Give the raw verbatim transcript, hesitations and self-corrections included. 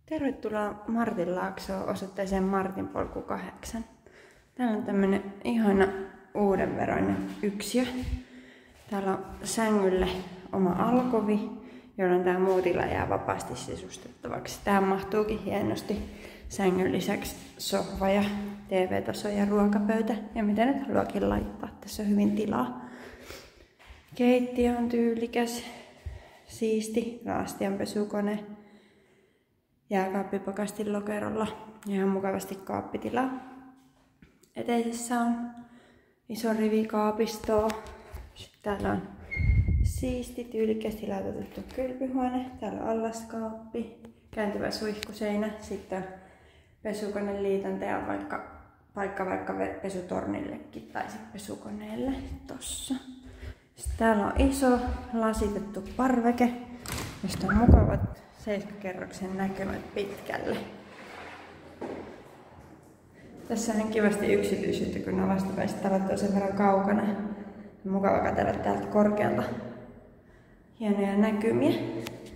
Tervetuloa Martinlaaksoon osoitteeseen Martinpolku kahdeksan. Täällä on tämmönen ihana uudenveroinen yksiö. Täällä on sängylle oma alkovi, jolloin tää muu tila jää vapaasti sisustettavaksi. Tähän mahtuukin hienosti sängyn lisäksi sohva ja T V-taso ja ruokapöytä. Ja mitä nyt haluakin laittaa, tässä on hyvin tilaa. Keittiö on tyylikäs, siisti, laastianpesukone. Jääkaappipakastin lokerolla. Ihan mukavasti kaappitilaa. Eteisessä on iso rivi kaapistoa. Sitten täällä on siisti, tyylikkästi laitettu kylpyhuone. Täällä on allaskaappi, kääntyvä suihkuseinä. Sitten on pesukoneliitäntä ja vaikka, paikka vaikka pesutornillekin tai sitten pesukoneelle tossa. Sitten täällä on iso lasitettu parveke, josta on mukavat seitsemänkerroksen näkymät pitkälle. Tässä on kivasti yksityisyyttä, kun nämä vastapäiset talot on sen verran kaukana. On mukava katsella täältä korkealta hienoja näkymiä.